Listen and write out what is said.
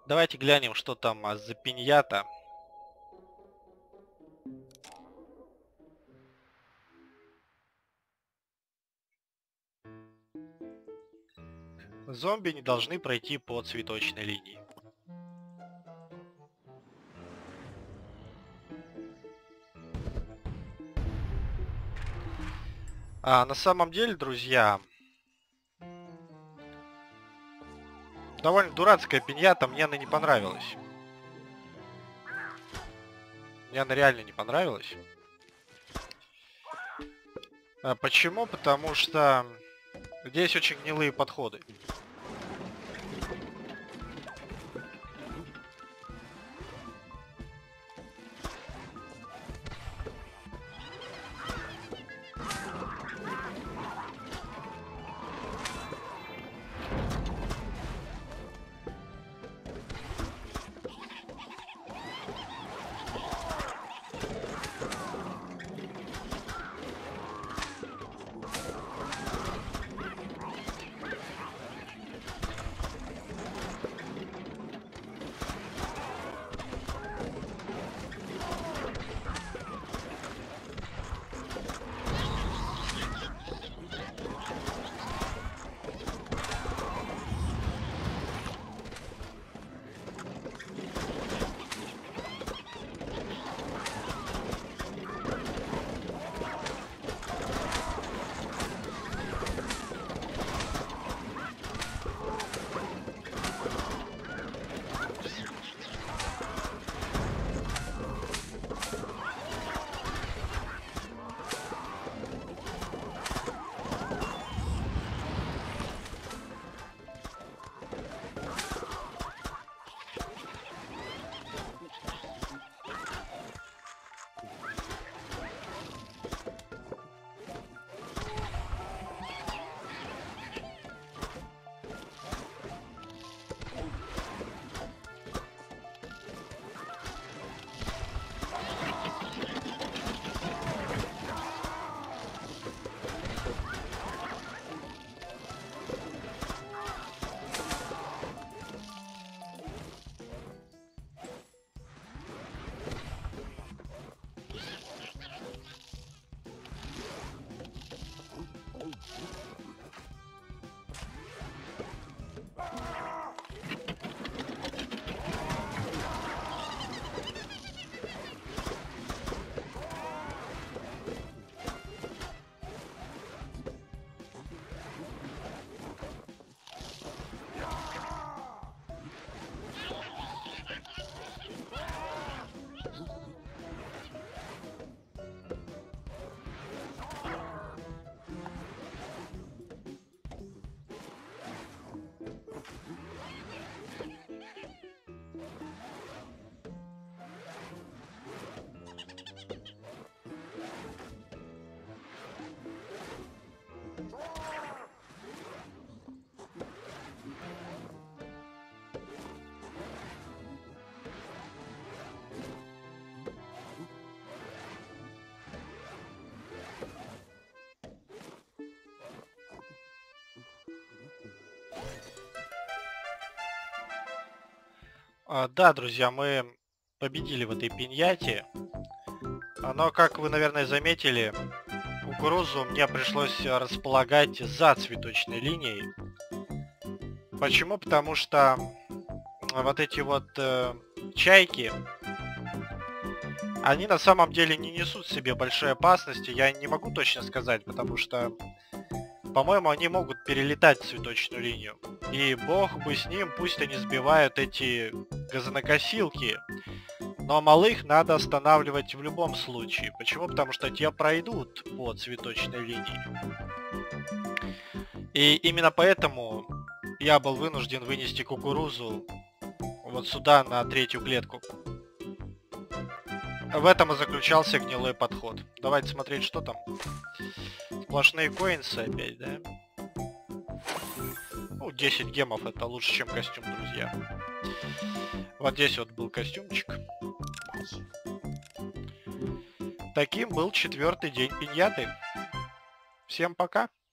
Давайте глянем, что там за пиньята. Зомби не должны пройти по цветочной линии. А на самом деле, друзья, довольно дурацкая пиньята, мне она не понравилась. Мне она реально не понравилась. Почему? Потому что здесь очень гнилые подходы. Да, друзья, мы победили в этой пиньяте. Но, как вы, наверное, заметили, кукурузу мне пришлось располагать за цветочной линией. Почему? Потому что вот эти вот чайки, они на самом деле не несут в себе большой опасности. Я не могу точно сказать, потому что, по-моему, они могут перелетать цветочную линию. И бог бы с ним, пусть они сбивают эти газонокосилки. Но малых надо останавливать в любом случае. Почему? Потому что те пройдут по цветочной линии. И именно поэтому я был вынужден вынести кукурузу вот сюда, на третью клетку. В этом и заключался гнилой подход. Давайте смотреть, что там. Сплошные коинсы опять, да? Ну, 10 гемов это лучше, чем костюм, друзья. Вот здесь вот был костюмчик. Таким был 4-й день пиньяты. Всем пока.